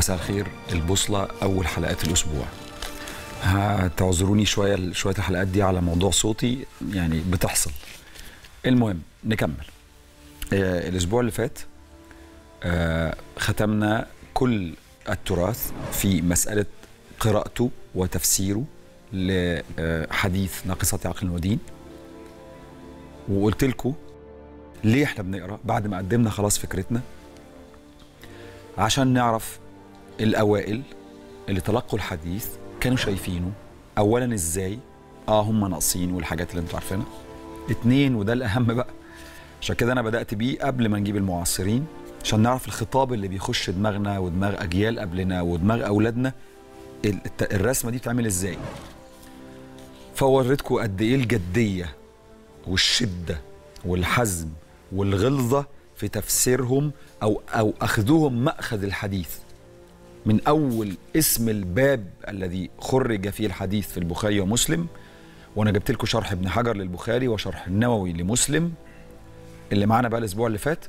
مساء الخير. البوصلة أول حلقات الأسبوع. هتعذروني شوية الحلقات دي على موضوع صوتي، يعني بتحصل. المهم نكمل. الأسبوع اللي فات ختمنا كل التراث في مسألة قراءته وتفسيره لحديث ناقصة عقل ودين، وقلت لكم ليه احنا بنقرأ بعد ما قدمنا خلاص فكرتنا، عشان نعرف الأوائل اللي تلقوا الحديث كانوا شايفينه أولا ازاي هم ناقصين والحاجات اللي انتوا عارفينها. 2، وده الأهم بقى، عشان كده أنا بدأت بيه قبل ما نجيب المعاصرين، عشان نعرف الخطاب اللي بيخش دماغنا ودماغ أجيال قبلنا ودماغ أولادنا، الرسمة دي بتعمل ازاي. فوريتكم قد ايه الجدية والشدة والحزم والغلظة في تفسيرهم أو أخذهم مأخذ الحديث من أول اسم الباب الذي خرج فيه الحديث في البخاري ومسلم. وأنا جبت لكم شرح ابن حجر للبخاري وشرح النووي لمسلم اللي معانا بقى الأسبوع اللي فات،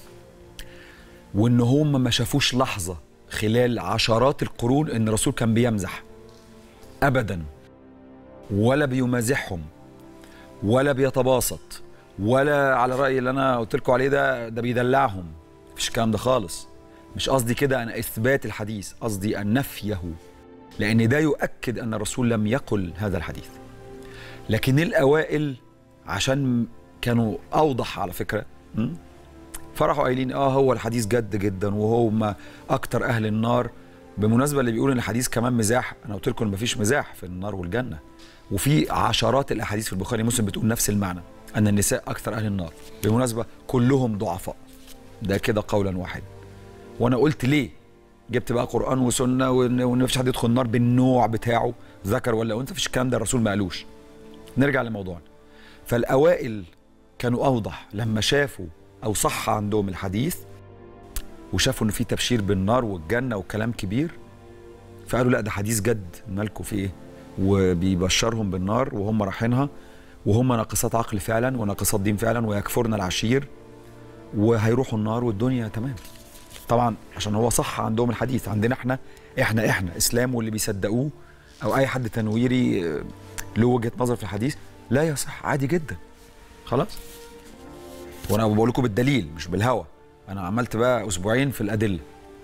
وإن هم ما شافوش لحظة خلال عشرات القرون إن الرسول كان بيمزح أبدا، ولا بيمازحهم ولا بيتباسط، ولا على رأي اللي أنا قلت لكم عليه ده بيدلعهم. مفيش الكلام ده خالص. مش قصدي كده أنا إثبات الحديث، قصدي أن نفيه، لأن ده يؤكد أن الرسول لم يقل هذا الحديث. لكن الأوائل عشان كانوا أوضح على فكرة، فرحوا قايلين هو الحديث جد جدا وهم أكتر أهل النار. بالمناسبة اللي بيقول إن الحديث كمان مزاح، أنا قلت لكم مفيش مزاح في النار والجنة، وفي عشرات الأحاديث في البخاري ومسلم بتقول نفس المعنى، أن النساء أكثر أهل النار. بالمناسبة كلهم ضعفاء، ده كده قولا واحدا. وأنا قلت ليه جبت بقى قرآن وسنة وإن مفيش حد يدخل النار بالنوع بتاعه ذكر ولا أنثى، مفيش الكلام ده، الرسول ما قالوش. نرجع لموضوعنا. فالأوائل كانوا أوضح لما شافوا أو صح عندهم الحديث وشافوا إن في تبشير بالنار والجنة وكلام كبير، فقالوا لا ده حديث جد، مالكوا في إيه؟ وبيبشرهم بالنار وهم رايحينها، وهم ناقصات عقل فعلا وناقصات دين فعلا، ويكفرن العشير وهيروحوا النار والدنيا تمام. طبعا عشان هو صح عندهم الحديث. عندنا احنا اسلام واللي بيصدقوه او اي حد تنويري له وجهة نظر في الحديث لا يصح، عادي جدا خلاص. وانا بقول لكم بالدليل مش بالهوى، انا عملت بقى اسبوعين في الادله.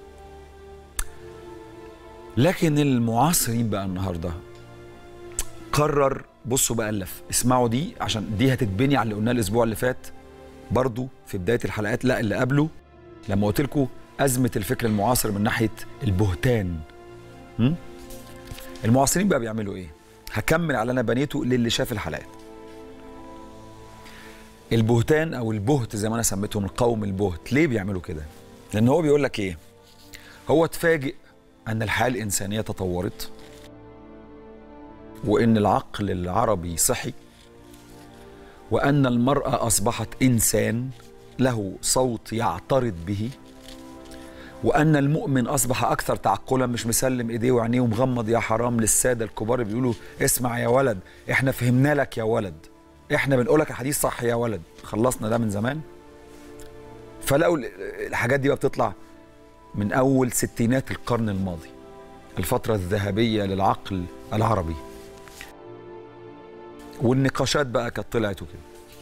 لكن المعاصرين بقى النهارده قرر، بصوا بقى اللف، اسمعوا دي عشان دي هتتبني على اللي قلناه الاسبوع اللي فات برضو في بدايه الحلقات، لا اللي قبله، لما قلت لكم ازمه الفكر المعاصر من ناحيه البهتان. المعاصرين بقى بيعملوا ايه؟ هكمل على انا بنيته للي شاف الحلقات. البهتان او البهت زي ما انا سميتهم، القوم البهت، ليه بيعملوا كده؟ لان هو بيقول لك ايه؟ هو اتفاجئ ان الحياه الانسانيه تطورت، وان العقل العربي صحي، وان المراه اصبحت انسان له صوت يعترض به، وأن المؤمن أصبح أكثر تعقلا، مش مسلم إيديه وعينيه ومغمض يا حرام للسادة الكبار بيقولوا اسمع يا ولد، إحنا فهمنا لك يا ولد، إحنا بنقولك الحديث صح يا ولد، خلصنا ده من زمان. فلقوا الحاجات دي بقى بتطلع من أول ستينات القرن الماضي، الفترة الذهبية للعقل العربي، والنقاشات بقى كانت طلعت وكده.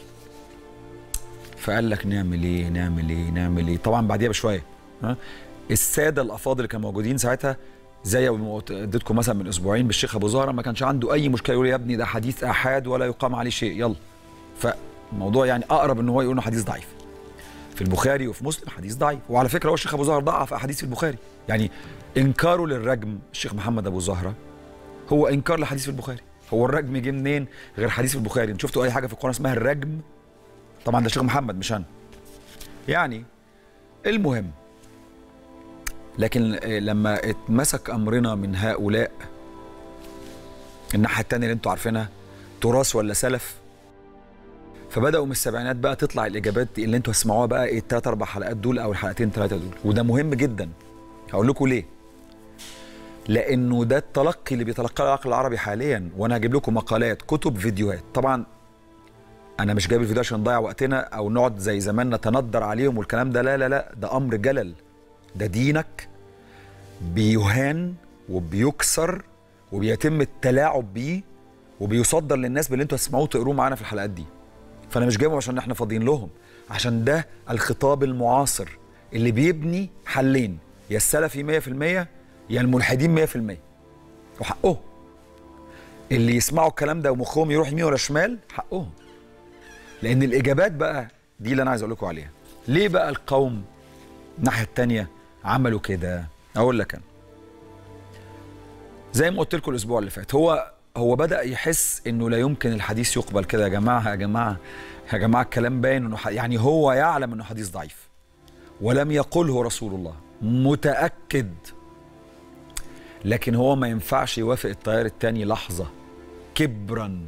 فقال لك نعمل إيه؟ طبعا بعديها بشوية الساده الافاضل اللي كانوا موجودين ساعتها، زي ما اديتكم مثلا من اسبوعين بالشيخ ابو زهره، ما كانش عنده اي مشكله يقول يا ابني ده حديث احاد ولا يقام عليه شيء، يلا. فالموضوع يعني اقرب ان هو يقول انه حديث ضعيف. في البخاري وفي مسلم حديث ضعيف، وعلى فكره هو الشيخ ابو زهره ضعف احاديث في البخاري، يعني انكاره للرجم الشيخ محمد ابو زهره هو انكار لحديث في البخاري. هو الرجم جه منين غير حديث في البخاري؟ انتوا شفتوا اي حاجه في القران اسمها الرجم؟ طبعا ده الشيخ محمد مش انا يعني. المهم، لكن لما اتمسك امرنا من هؤلاء الناحيه الثانيه اللي انتوا عارفينها، تراث ولا سلف، فبداوا من السبعينات بقى تطلع الاجابات اللي انتوا هتسمعوها بقى الثلاث اربع حلقات دول او الحلقتين ثلاثه دول، وده مهم جدا. هقول لكم ليه. لانه ده التلقي اللي بيتلقاه العقل العربي حاليا، وانا هجيب لكم مقالات، كتب، فيديوهات. طبعا انا مش جايب الفيديو عشان نضيع وقتنا او نقعد زي زمان نتندر عليهم والكلام ده، لا لا لا، ده امر جلل، ده دينك بيهان وبيكسر وبيتم التلاعب بيه وبيصدر للناس باللي انتوا هتسمعوه تقروه معانا في الحلقات دي. فانا مش جايبه عشان احنا فاضيين لهم، عشان ده الخطاب المعاصر اللي بيبني حلين، يا السلفي 100% يا الملحدين 100%، وحقهم. اللي يسمعوا الكلام ده ومخهم يروح يمين ولا شمال حقهم. لان الاجابات بقى دي اللي انا عايز اقول لكم عليها. ليه بقى القوم الناحيه الثانيه عملوا كده؟ اقول لك انا. زي ما قلت لكم الاسبوع اللي فات، هو بدأ يحس انه لا يمكن الحديث يقبل كده. يا جماعه يا جماعه يا جماعه الكلام باين انه يعني هو يعلم انه حديث ضعيف ولم يقله رسول الله، متأكد، لكن هو ما ينفعش يوافق التيار الثاني لحظه كبرا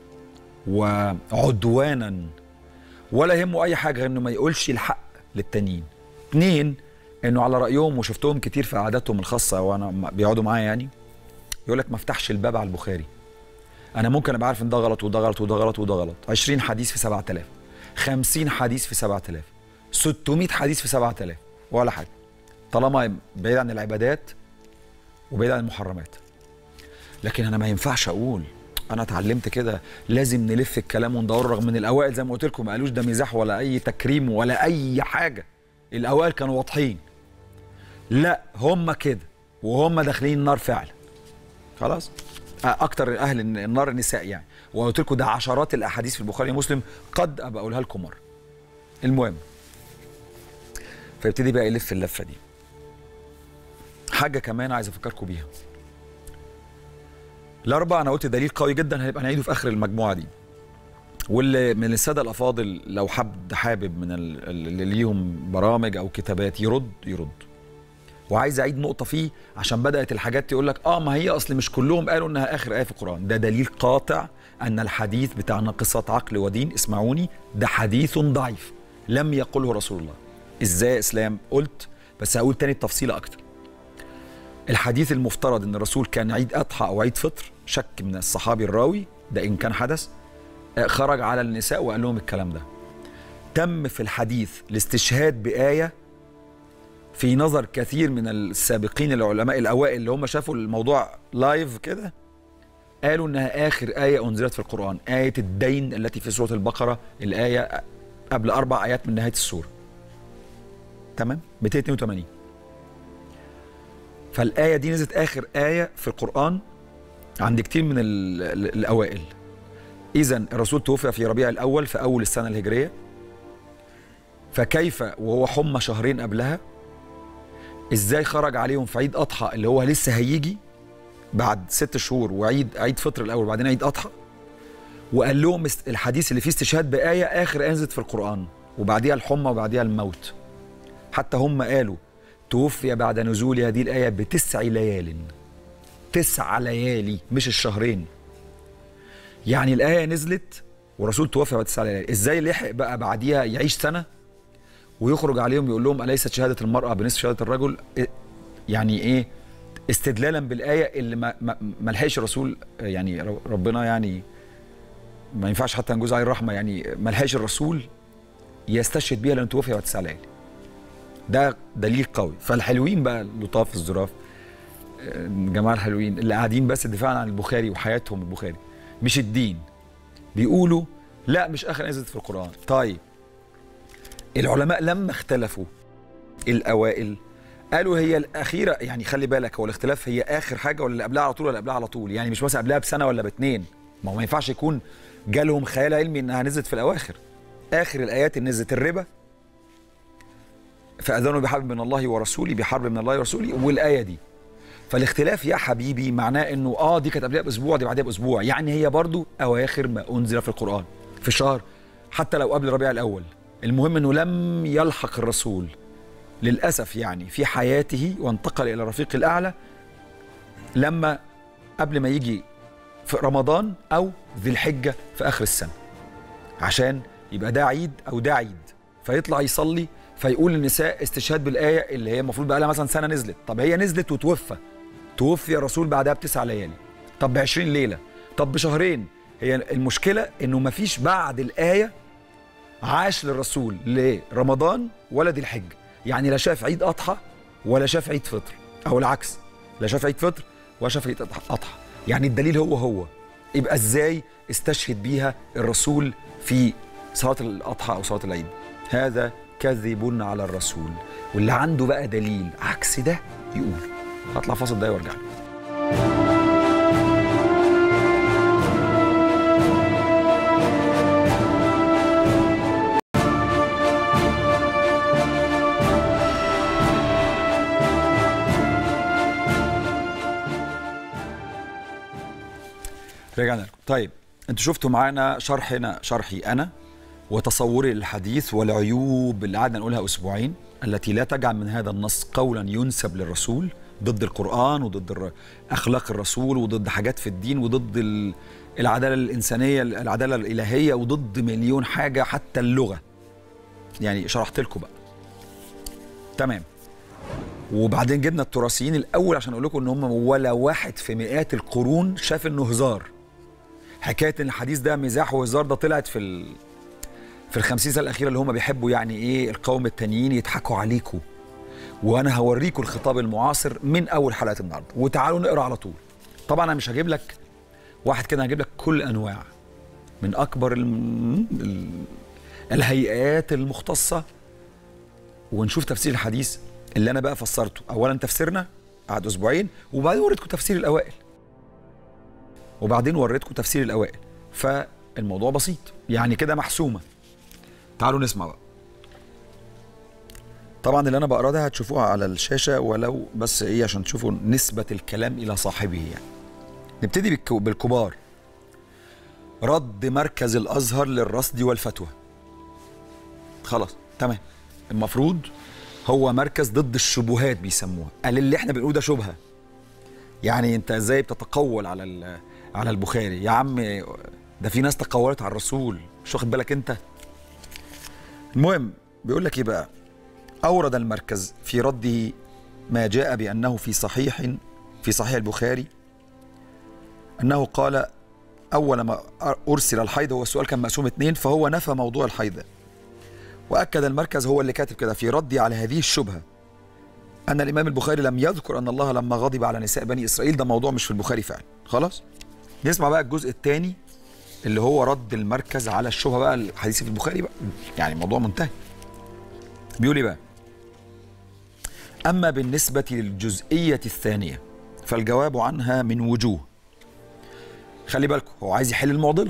وعدوانا، ولا يهمه اي حاجه غير انه ما يقولش الحق للتانيين. 2، انه على رايهم وشفتهم كتير في قعداتهم الخاصه وانا بيقعدوا معايا يعني، يقول لك ما افتحش الباب على البخاري. انا ممكن ابقى عارف ان ده غلط وده غلط وده غلط وده غلط. 20 حديث في 7000، 50 حديث في 7000، 600 حديث في 7000، ولا حاجه، طالما بعيد عن العبادات وبعيد عن المحرمات. لكن انا ما ينفعش اقول انا اتعلمت كده، لازم نلف الكلام وندور. رغم من الاوائل زي ما قلت لكم ما قالوش ده مزاح ولا اي تكريم ولا اي حاجه، الاوائل كانوا واضحين، لا هم كده وهم داخلين النار فعلا. خلاص، اكتر اهل النار النساء يعني. وقلت لكم ده عشرات الاحاديث في البخاري ومسلم، قد ابقى اقولها لكم مره. المهم، فيبتدي بقى يلف اللفه دي. حاجه كمان عايز افكركم بيها. الاربع انا قلت دليل قوي جدا هنبقى نعيده في اخر المجموعه دي، واللي من الساده الافاضل لو حابب من اللي ليهم برامج او كتابات يرد. وعايز اعيد نقطه فيه عشان بدات الحاجات تقول لك ما هي اصل مش كلهم قالوا انها اخر ايه في القران. ده دليل قاطع ان الحديث بتاع ناقصات عقل ودين، اسمعوني، ده حديث ضعيف لم يقله رسول الله. ازاي يا اسلام؟ قلت، بس هقول تاني التفصيل اكتر. الحديث المفترض ان الرسول كان عيد اضحى او عيد فطر، شك من الصحابي الراوي ده ان كان حدث، خرج على النساء وقال لهم الكلام ده. تم في الحديث الاستشهاد بآية في نظر كثير من السابقين العلماء الأوائل اللي هم شافوا الموضوع لايف كده، قالوا إنها آخر آية أنزلت في القرآن، آية الدين التي في سورة البقرة، الآية قبل 4 آيات من نهاية السورة. تمام؟ 282. فالآية دي نزلت آخر آية في القرآن عند كتير من الأوائل. إذا الرسول توفي في ربيع الأول في أول السنة الهجرية، فكيف وهو حمى شهرين قبلها؟ إزاي خرج عليهم في عيد أضحى اللي هو لسه هيجي بعد 6 شهور، عيد فطر الأول وبعدين عيد أضحى، وقال لهم الحديث اللي فيه استشهاد بآية آخر آية نزلت في القرآن وبعديها الحمى وبعديها الموت. حتى هم قالوا توفي بعد نزول هذه الآية ب9 ليال. 9 ليالي مش الشهرين. يعني الآية نزلت والرسول توفي بعد 9 ليالي. إزاي لحق بقى بعديها يعيش سنة ويخرج عليهم يقول لهم أليست شهادة المرأة بنصف شهادة الرجل؟ يعني إيه؟ استدلالا بالآية اللي ما لحقش الرسول، يعني ربنا يعني ما ينفعش حتى نجوز عليه الرحمة، يعني ما لحقش الرسول يستشهد بيها لأنه توفي بعد 9 ليالي. ده دليل قوي. فالحلوين بقى اللطاف الظراف، الجماعة الحلوين اللي قاعدين بس دفاعا عن البخاري وحياتهم البخاري مش الدين، بيقولوا لا مش آخر نزلت في القرآن. طيب العلماء لما اختلفوا الأوائل قالوا هي الأخيرة، يعني خلي بالك هو الاختلاف هي آخر حاجة ولا اللي قبلها على طول ولا قبلها على طول، يعني مش مثلا قبلها بسنة ولا ب2، ما ينفعش يكون جالهم خيال علمي إنها نزلت في الأواخر. آخر الآيات اللي نزلت الربا، فأذنوا بحرب من الله ورسوله، بحرب من الله ورسوله، والآية دي. فالاختلاف يا حبيبي معناه انه دي كانت قبلها باسبوع دي بعدها باسبوع، يعني هي برضو اواخر ما انزل في القرآن في الشهر، حتى لو قبل ربيع الاول. المهم انه لم يلحق الرسول للاسف يعني في حياته وانتقل الى الرفيق الاعلى لما قبل ما يجي في رمضان او ذي الحجه في اخر السنه، عشان يبقى ده عيد او ده عيد، فيطلع يصلي فيقول للنساء استشهاد بالايه اللي هي المفروض بقى لها مثلا سنه نزلت. طب هي نزلت توفي الرسول بعدها ب9 ليالي، طب ب20 ليله، طب بشهرين. هي المشكله انه ما فيش بعد الايه عاش للرسول لرمضان ولا ذي الحجه، يعني لا شاف عيد اضحى ولا شاف عيد فطر، او العكس، لا شاف عيد فطر ولا شاف عيد اضحى، يعني الدليل هو يبقى ازاي استشهد بيها الرسول في صلاه الاضحى او صلاه العيد؟ هذا كذب على الرسول. واللي عنده بقى دليل عكس ده يقول. هطلع فاصل ده وارجع لك. رجعنا لكم. طيب انتوا شفتوا معانا شرحي انا وتصوري للحديث والعيوب اللي قعدنا نقولها اسبوعين التي لا تجعل من هذا النص قولا ينسب للرسول، ضد القرآن وضد اخلاق الرسول وضد حاجات في الدين وضد العداله الانسانيه، العداله الالهيه، وضد مليون حاجه، حتى اللغه. يعني شرحت لكم بقى. تمام. وبعدين جبنا التراثيين الاول عشان اقول لكم ان هم ولا واحد في مئات القرون شاف انه هزار. حكايه ان الحديث ده مزاح وهزار ده طلعت في ال50 سنه الاخيره اللي هم بيحبوا يعني ايه القوم التانيين يضحكوا عليكم. وانا هوريكم الخطاب المعاصر من اول حلقه النهارده، وتعالوا نقرا على طول. طبعا انا مش هجيب لك واحد كده، هجيب لك كل انواع من اكبر الهيئات المختصه، ونشوف تفسير الحديث اللي انا بقى فسرته. اولا تفسيرنا قعد اسبوعين، وبعدين وريتكم تفسير الاوائل، فالموضوع بسيط يعني كده، محسومه. تعالوا نسمع بقى. طبعا اللي انا بقراه ده هتشوفوها على الشاشه، ولو بس ايه عشان تشوفوا نسبه الكلام الى صاحبه يعني. نبتدي بالكبار. رد مركز الازهر للرصد والفتوى. خلاص تمام. المفروض هو مركز ضد الشبهات بيسموها، قال اللي احنا بنقوله ده شبهه. يعني انت ازاي بتتقول على البخاري يا عم؟ ده في ناس تقولت على الرسول، مش واخد بالك انت؟ المهم بيقول لك ايه بقى؟ اورد المركز في رده ما جاء بانه في صحيح البخاري انه قال اول ما ارسل الحيض، هو السؤال كان مقسوم 2، فهو نفى موضوع الحيض. واكد المركز، هو اللي كاتب كده في ردي على هذه الشبهه، ان الامام البخاري لم يذكر ان الله لما غضب على نساء بني اسرائيل. ده موضوع مش في البخاري فعلا. خلاص نسمع بقى الجزء الثاني اللي هو رد المركز على الشبهه بقى الحديث في البخاري بقى، يعني الموضوع منتهي. بيقول ايه بقى؟ اما بالنسبه للجزئيه الثانيه فالجواب عنها من وجوه. خلي بالكم، هو عايز يحل المعضله.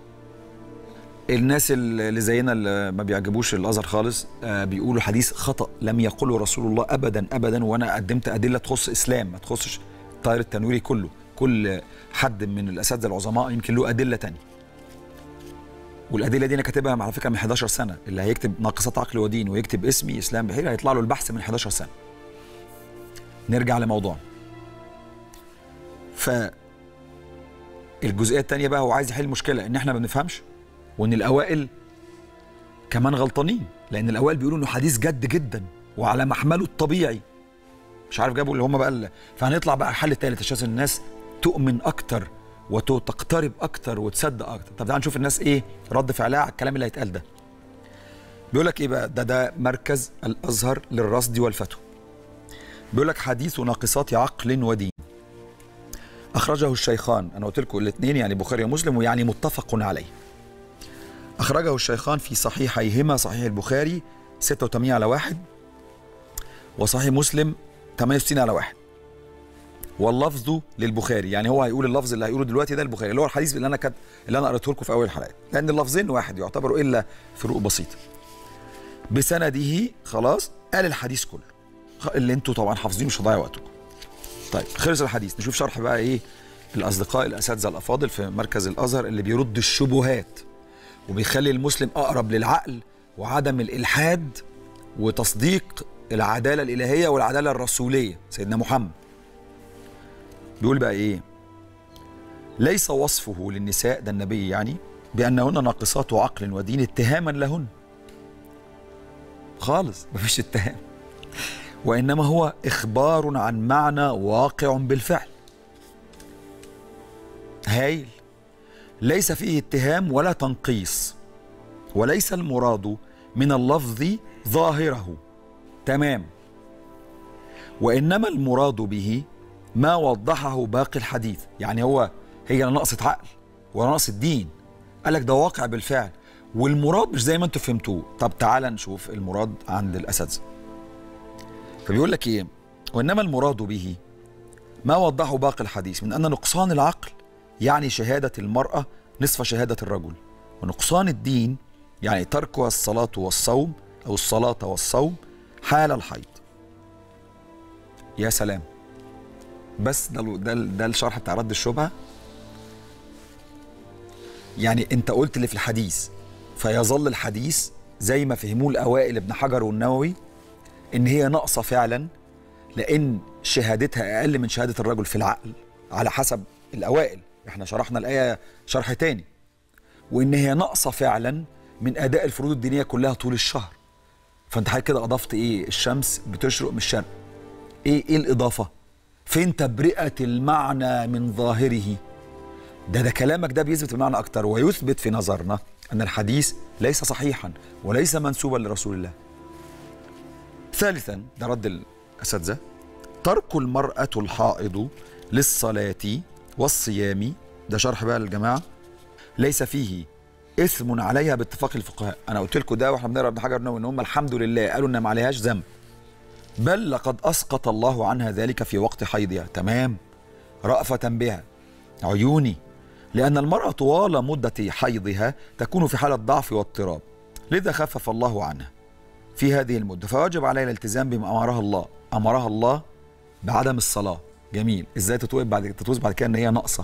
الناس اللي زينا اللي ما بيعجبوش الازهر خالص بيقولوا حديث خطا لم يقله رسول الله ابدا ابدا، وانا قدمت ادله تخص اسلام ما تخصش التيار التنويري كله. كل حد من الاساتذه العظماء يمكن له ادله ثانيه، والادله دي انا كاتبها على فكره من 11 سنه. اللي هيكتب ناقصات عقل ودين ويكتب اسمي اسلام بحيري هيطلع له البحث من 11 سنه. نرجع لموضوعنا. الجزئيه الثانيه بقى هو عايز يحل المشكله ان احنا ما بنفهمش، وان الاوائل كمان غلطانين، لان الاوائل بيقولوا انه حديث جد جدا وعلى محمله الطبيعي. مش عارف جابوا اللي هم بقى فهنطلع بقى الحل الثالث عشان الناس تؤمن اكتر وتقترب اكتر وتصدق اكتر. طب تعال نشوف الناس ايه رد فعلها على الكلام اللي هيتقال ده. بيقول لك ايه بقى؟ ده مركز الازهر للرصد والفتوى. بيقول لك حديث ناقصات عقل ودين اخرجه الشيخان. انا قلت لكم الاثنين يعني بخاري ومسلم، ويعني متفق عليه. اخرجه الشيخان في صحيحيهما، صحيح البخاري 86/1 وصحيح مسلم 68/1، واللفظ للبخاري. يعني هو هيقول اللفظ اللي هيقوله دلوقتي ده البخاري، اللي هو الحديث اللي انا قريته لكم في اول الحلقات، لان اللفظين واحد يعتبروا الا فروق بسيطه. بسنده خلاص قال الحديث كله اللي انتوا طبعا حافظينه، مش هضيع وقتكم. طيب خلص الحديث، نشوف شرح بقى ايه الاصدقاء الاساتذه الافاضل في مركز الازهر اللي بيرد الشبهات وبيخلي المسلم اقرب للعقل وعدم الالحاد وتصديق العداله الالهيه والعداله الرسوليه سيدنا محمد. بيقول بقى ايه؟ ليس وصفه للنساء، ده النبي يعني، بانهن ناقصات عقل ودين اتهاما لهن خالص، مفيش اتهام، وانما هو اخبار عن معنى واقع بالفعل. هايل. ليس فيه اتهام ولا تنقيص، وليس المراد من اللفظ ظاهره. تمام. وإنما المراد به ما وضحه باقي الحديث. يعني هي لا نقصة عقل ولا نقصة دين، قال لك ده واقع بالفعل، والمراد مش زي ما انتم فهمتوه. طب تعال نشوف المراد عند الأساتذة. فبيقول لك ايه؟ وإنما المراد به ما وضحه باقي الحديث من أن نقصان العقل يعني شهادة المرأة نصف شهادة الرجل، ونقصان الدين يعني تركها الصلاة والصوم أو الصلاة والصوم حال الحيض. يا سلام، بس ده الشرح بتاع رد الشبهة. يعني انت قلت اللي في الحديث، فيظل الحديث زي ما فهموه الأوائل ابن حجر والنووي إن هي ناقصة فعلا، لأن شهادتها أقل من شهادة الرجل في العقل على حسب الأوائل. احنا شرحنا الآية شرح تاني. وإن هي ناقصة فعلا من أداء الفروض الدينية كلها طول الشهر. فأنت حضرتك كده أضفت إيه؟ الشمس بتشرق من الشرق. إيه الإضافة؟ فين تبرئة المعنى من ظاهره؟ ده كلامك ده بيثبت المعنى أكتر، ويثبت في نظرنا أن الحديث ليس صحيحا وليس منسوبا لرسول الله. ثالثا، ده رد الأساتذة، ترك المرأة الحائض للصلاة والصيام، ده شرح بقى للجماعة، ليس فيه إثم عليها باتفاق الفقهاء. أنا قلت لكم ده واحنا بنقرا ابن حجر إن هم الحمد لله قالوا إن ما عليهاش ذنب، بل لقد أسقط الله عنها ذلك في وقت حيضها. تمام، رأفة بها عيوني، لأن المرأة طوال مدة حيضها تكون في حالة ضعف واضطراب، لذا خفف الله عنها في هذه المدة، فواجب عليها الالتزام بما أمرها الله بعدم الصلاة. جميل، ازاي تتوز بعد كده ان هي ناقصة؟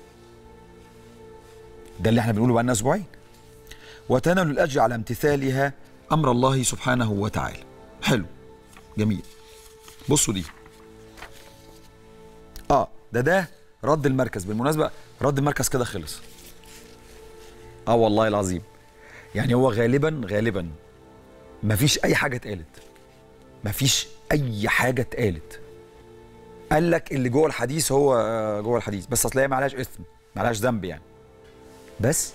ده اللي احنا بنقوله بقالنا اسبوعين. وتنال الاجر على امتثالها امر الله سبحانه وتعالى. حلو، جميل. بصوا دي، ده رد المركز. بالمناسبة رد المركز كده خلص. والله العظيم، يعني هو غالبا مفيش اي حاجة اتقالت، مفيش اي حاجة اتقالت. قال لك اللي جوه الحديث هو جوه الحديث، بس اصل هي ما عليهاش اثم، ما عليهاش ذنب يعني. بس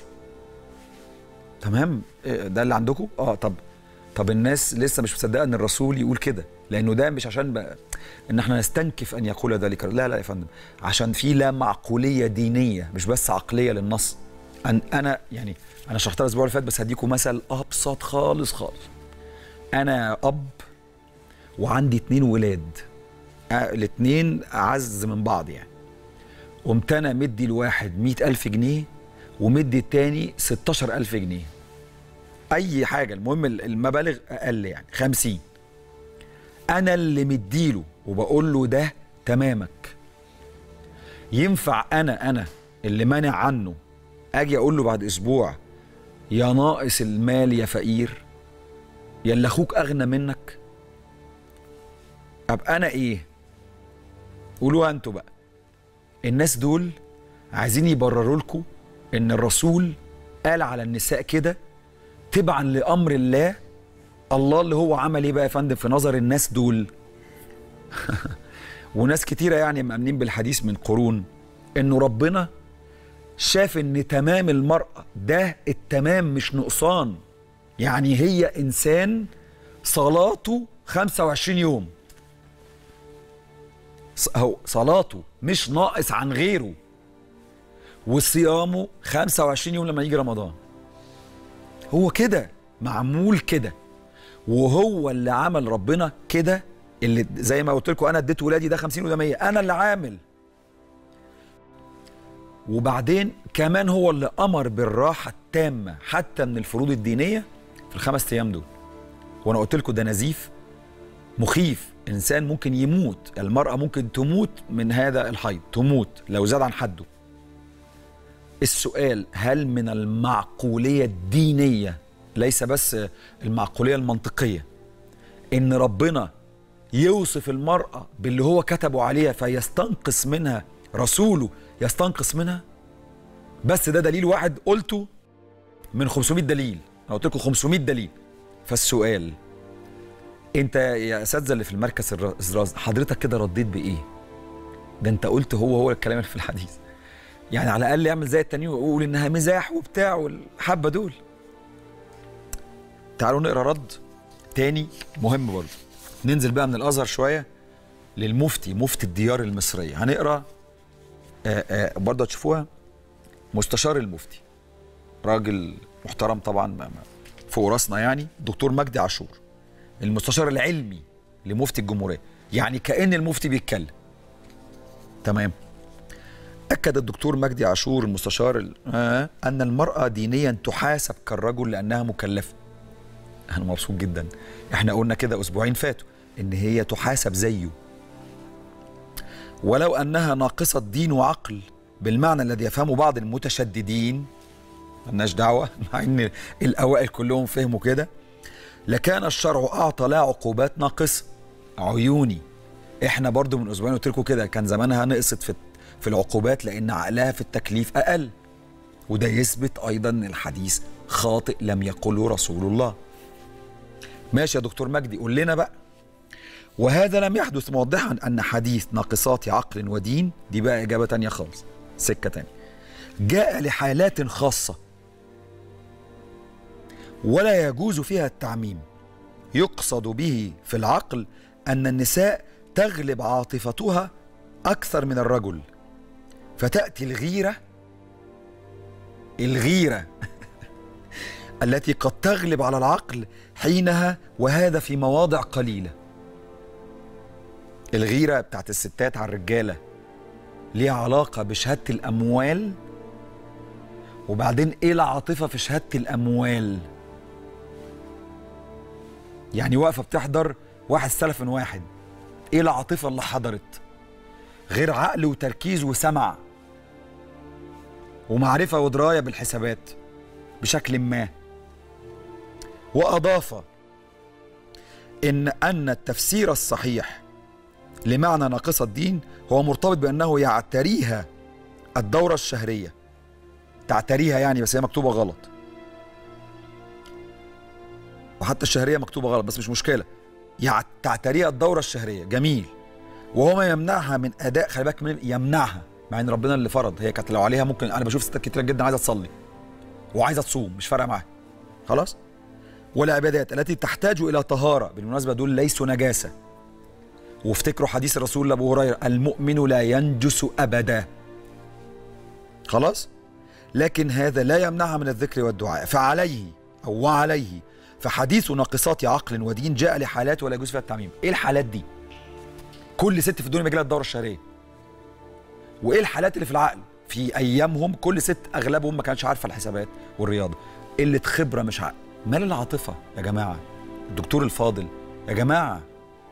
تمام، ده اللي عندكم. طب الناس لسه مش مصدقه ان الرسول يقول كده، لانه ده مش عشان ان احنا نستنكف ان يقول ذلك، لا يا فندم، عشان في لا معقوليه دينيه مش بس عقليه للنص. انا شرحتها الاسبوع اللي فات، بس هديكم مثل ابسط خالص. انا اب وعندي 2 ولاد، الاتنين أعز من بعض يعني. قمت أنا مدي الواحد 100,000 جنيه ومدي التاني 16,000 جنيه، أي حاجة، المهم المبالغ أقل يعني 50. أنا اللي مديله وبقول له ده تمامك. ينفع أنا اللي منع عنه أجي أقول له بعد أسبوع يا ناقص المال يا فقير، يا اللي أخوك أغنى منك؟ طب أنا إيه؟ قولوها انتوا بقى. الناس دول عايزين يبرروا لكم ان الرسول قال على النساء كده تبعا لامر الله اللي هو عمل ايه بقى يا فندم في نظر الناس دول؟ وناس كتيره يعني مأمنين بالحديث من قرون، انه ربنا شاف ان تمام المرأة ده التمام مش نقصان. يعني هي انسان صلاته 25 يوم، هو صلاته مش ناقص عن غيره، وصيامه 25 يوم لما يجي رمضان. هو كده معمول كده، وهو اللي عمل ربنا كده، اللي زي ما قلت لكم انا اديت ولادي ده 50 وده 100، انا اللي عامل. وبعدين كمان هو اللي امر بالراحه التامه حتى من الفروض الدينيه في ال5 ايام دول. وانا قلت لكم ده نزيف مخيف، انسان ممكن يموت، المراه ممكن تموت من هذا الحيض، تموت لو زاد عن حده. السؤال، هل من المعقوليه الدينيه، ليس بس المعقوليه المنطقيه، ان ربنا يوصف المراه باللي هو كتبه عليها فيستنقص منها، رسوله يستنقص منها؟ بس ده دليل واحد قلته من 500 دليل، انا قلت لكم 500 دليل. فالسؤال، انت يا اساتذه اللي في المركز الرازي، حضرتك كده رديت بايه؟ ده انت قلت هو الكلام اللي في الحديث. يعني على الاقل اعمل زي التانيين وقول انها مزاح وبتاع والحبه دول. تعالوا نقرا رد تاني مهم برضه. ننزل بقى من الازهر شويه للمفتي، مفتي الديار المصريه. هنقرا برضه تشوفوها. مستشار المفتي راجل محترم طبعا فوق راسنا، يعني دكتور مجدي عاشور، المستشار العلمي لمفتي الجمهوريه، يعني كأن المفتي بيتكلم. تمام. أكد الدكتور مجدي عاشور المستشار أن المرأة دينيا تحاسب كالرجل لأنها مكلفة. أنا مبسوط جدا. إحنا قلنا كده أسبوعين فاتوا إن هي تحاسب زيه، ولو أنها ناقصة دين وعقل بالمعنى الذي يفهمه بعض المتشددين، ملناش دعوة، مع إن الأوائل كلهم فهموا كده، لكان الشرع أعطى لها عقوبات ناقصة عيوني. إحنا برضو من أسبوعين قلت لكم كده كان زمانها نقصت في العقوبات لأن عقلها في التكليف أقل، وده يثبت أيضا أن الحديث خاطئ لم يقله رسول الله. ماشي يا دكتور مجدي، قول لنا بقى. وهذا لم يحدث، موضحا أن حديث ناقصات عقل ودين، دي بقى إجابة تانية خالص، سكة تانية، جاء لحالات خاصة ولا يجوز فيها التعميم. يقصد به في العقل أن النساء تغلب عاطفتها أكثر من الرجل، فتأتي الغيرة التي قد تغلب على العقل حينها، وهذا في مواضع قليلة. الغيرة بتاعت الستات على الرجالة ليها علاقة بشهادة الأموال، وبعدين إيه العاطفة في شهادة الأموال؟ يعني واقفة بتحضر واحد سلف من واحد، إيه العاطفة اللي حضرت؟ غير عقل وتركيز وسمع ومعرفة ودراية بالحسابات بشكل ما. وأضاف أن التفسير الصحيح لمعنى ناقصة الدين هو مرتبط بأنه يعتريها الدورة الشهرية. تعتريها يعني، بس هي مكتوبة غلط، وحتى الشهرية مكتوبة غلط بس مش مشكلة. تعتريها الدورة الشهرية، جميل. وهو ما يمنعها من أداء، خلي بالك من يمنعها، مع إن ربنا اللي فرض. هي كانت لو عليها ممكن، أنا بشوف ستات كتير جدا عايزة تصلي وعايزة تصوم، مش فارقة معاها خلاص. والعبادات التي تحتاج إلى طهارة، بالمناسبة دول ليسوا نجاسة. وافتكروا حديث الرسول لأبو هريرة: المؤمن لا ينجس أبدا. خلاص. لكن هذا لا يمنعها من الذكر والدعاء. وعليه فحديث ناقصات عقل ودين جاء لحالات ولا يجوز فيها التعميم. ايه الحالات دي؟ كل ست في الدنيا بيجي لها الدورة الشهرية. وايه الحالات اللي في العقل؟ في ايامهم كل ست اغلبهم ما كانش عارفة الحسابات والرياضة، قلة خبرة مش عقل. مال العاطفة يا جماعة؟ الدكتور الفاضل يا جماعة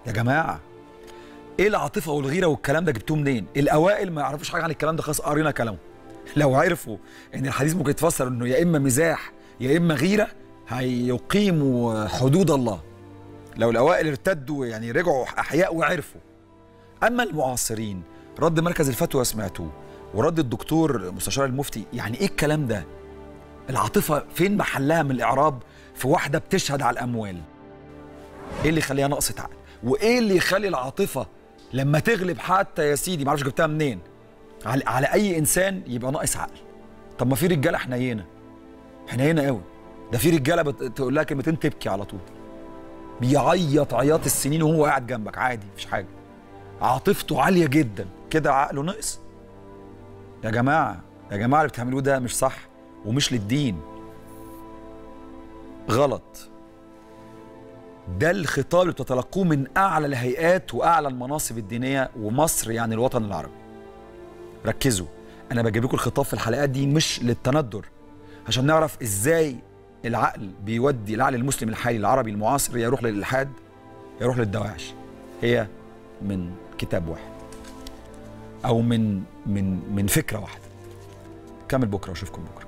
ايه العاطفة والغيرة والكلام ده جبتوه منين؟ الاوائل ما يعرفوش حاجة عن الكلام ده خالص، قارينا كلامه. لو عرفوا ان الحديث ممكن يتفسر انه يا اما مزاح يا اما غيرة، هيقيموا حدود الله. لو الاوائل ارتدوا يعني رجعوا احياء وعرفوا. اما المعاصرين، رد مركز الفتوى سمعتوه، ورد الدكتور مستشار المفتي، يعني ايه الكلام ده؟ العاطفة فين محلها من الاعراب في واحدة بتشهد على الاموال؟ ايه اللي يخليها ناقصة عقل؟ وايه اللي يخلي العاطفة لما تغلب حتى يا سيدي معرفش جبتها منين على اي انسان يبقى ناقص عقل؟ طب ما في رجالة حنينة قوي، ده في رجالة بتقول لها كلمتين تبكي على طول، بيعيط عياط السنين وهو قاعد جنبك عادي مفيش حاجة، عاطفته عالية جدا، كده عقله ناقص؟ يا جماعة اللي بتعملوه ده مش صح ومش للدين، غلط. ده الخطاب اللي بتتلقوه من أعلى الهيئات وأعلى المناصب الدينية، ومصر يعني الوطن العربي. ركزوا، أنا بجيب لكم الخطاب في الحلقات دي مش للتندر، عشان نعرف إزاي العقل بيودي العقل المسلم الحالي العربي المعاصر يروح للإلحاد يروح للدواعش. هي من كتاب واحد أو من فكرة واحدة. كمل بكرة وأشوفكم بكرة.